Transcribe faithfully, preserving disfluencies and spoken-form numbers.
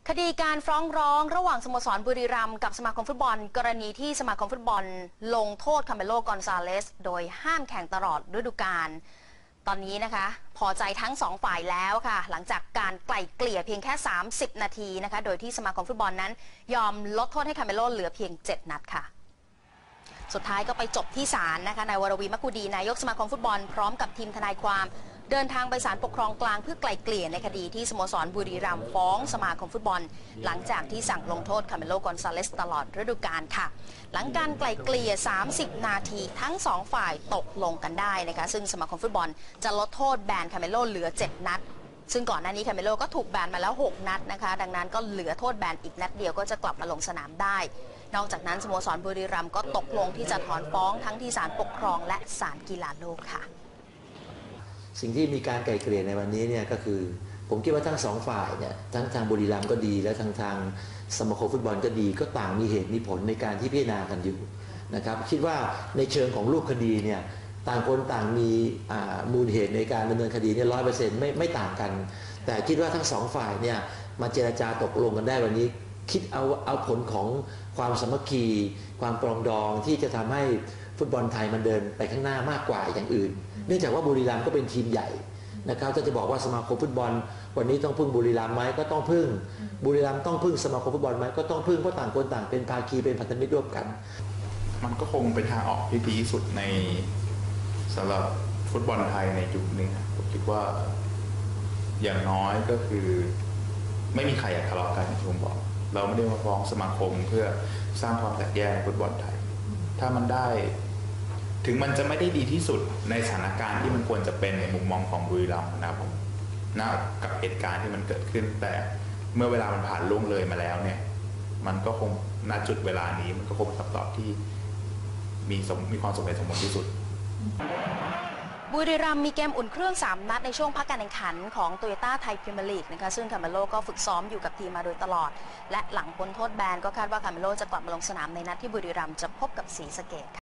คดีการฟ้องร้องระหว่างสโมสรบุรีรัมย์กับสมาคมฟุตบอลกรณีที่สมาคมฟุตบอลลงโทษคาเมโลกอนซาเลสโดยห้ามแข่งตลอดฤดูกาลตอนนี้นะคะพอใจทั้งสองฝ่ายแล้วค่ะหลังจากการไกล่เกลี่ยเพียงแค่สามสิบนาทีนะคะโดยที่สมาคมฟุตบอลนั้นยอมลดโทษให้คาเมโลเหลือเพียงเจ็ดนัดค่ะสุดท้ายก็ไปจบที่ศาลนะคะนายวรวีมะกุดีนายกสมาคมฟุตบอลพร้อมกับทีมทนายความเดินทางไปศาลปกครองกลางเพื่อไกล่เกลี่ยในคดีที่สโมสรบุรีรัมย์ฟ้องสมาคมฟุตบอลหลังจากที่สั่งลงโทษคาเมโลกอนซาเลสตลอดฤดูกาลค่ะหลังการไกล่เกลี่ยสามสิบนาทีทั้งสองฝ่ายตกลงกันได้นะคะซึ่งสมาคมฟุตบอลจะลดโทษแบนคาเมโลเหลือเจ็ดนัดซึ่งก่อนหน้านี้คาเมโลก็ถูกแบนมาแล้วหกนัดนะคะดังนั้นก็เหลือโทษแบนอีกนัดเดียวก็จะกลับมาลงสนามได้นอกจากนั้นสโมสรบุรีรัมย์ก็ตกลงที่จะถอนฟ้องทั้งที่ศาลปกครองและศาลกีฬาโลกค่ะสิ่งที่มีการไกล่เกลี่ยในวันนี้เนี่ยก็คือผมคิดว่าทั้งสองฝ่ายเนี่ยทั้งทางบุรีรัมย์ก็ดีและทางทางสมาคมฟุตบอลก็ดีก็ต่างมีเหตุมีผลในการที่พิจารณากันอยู่นะครับคิดว่าในเชิงของรูปคดีเนี่ยต่างคนต่างมีมูลเหตุในการดำเนินคดีเนี่ยร้อยเปอร์เซ็นต์ไม่ไม่ต่างกันแต่คิดว่าทั้งสองฝ่ายเนี่ยมาเจรจาตกลงกันได้วันนี้คิดเอาเอาผลของความสามัคคีความปรองดองที่จะทำให้ฟุตบอลไทยมันเดินไปข้างหน้ามากกว่าอย่างอื่นเนื่องจากว่าบุรีรัมย์ก็เป็นทีมใหญ่นะครับถ้าจะบอกว่าสมาคมฟุตบอลวันนี้ต้องพึ่งบุรีรัมย์ไหมก็ต้องพึ่งบุรีรัมย์ต้องพึ่งสมาคมฟุตบอลไหมก็ต้องพึ่งเพราะต่างคนต่างเป็นภาคีเป็นพันธมิตรร่วมกันมันก็คงเป็นทางออกที่ดีที่สุดในสำหรับฟุตบอลไทยในยุคนี้ผมคิดว่าอย่างน้อยก็คือไม่มีใครอยากทะเลาะกันอย่างที่ผมบอกเราไม่ได้มาฟ้องสมาคมเพื่อสร้างความแตกแยกในฟุตบอลไทยถ้ามันได้ถึงมันจะไม่ได้ดีที่สุดในสถานการณ์ที่มันควรจะเป็นในมุมมองของบุรีรัมย์นะครับผมนะกับเหตุการณ์ที่มันเกิดขึ้นแต่เมื่อเวลามันผ่านล่วงเลยมาแล้วเนี่ยมันก็คงณจุดเวลานี้มันก็คงเป็นคำตอบที่มีสมมีความสมเหตุสมผลที่สุดบุรีรัมย์มีเกมอุ่นเครื่องสามนัดในช่วงพักการแข่งขันของโตโยต้าไทยพรีเมียร์ลีกนะคะซึ่งคาเมโลก็ฝึกซ้อมอยู่กับทีมมาโดยตลอดและหลังพ้นโทษแบนก็คาดว่าคาเมโลจะกลับมาลงสนามในนัดที่บุรีรัมย์จะพบกับศรีสะเกษ